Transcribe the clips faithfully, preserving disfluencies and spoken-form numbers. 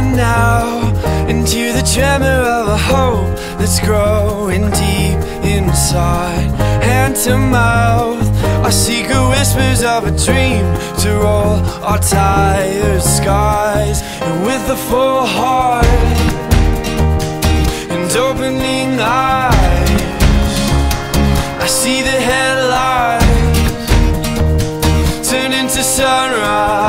Listen now into the tremor of a hope that's growing deep inside. Hand to mouth, our secret whispers of a dream to roll our tired skies. And with a full heart and opening eyes, I see the headlights turn into sunrise.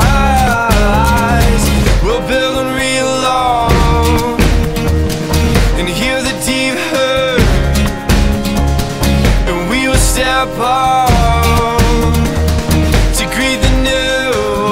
We'll build and reload and hear the deep hurt, and we will step up to greet the new.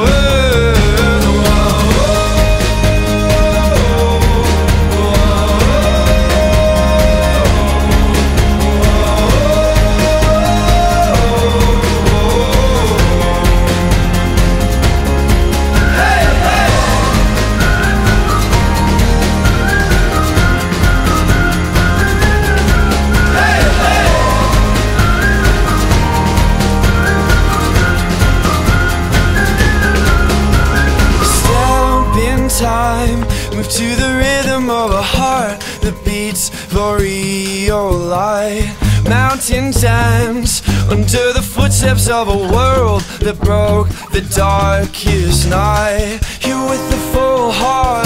Time, move to the rhythm of a heart that beats for real light. Mountain dance under the footsteps of a world that broke the darkest night. Here with the full heart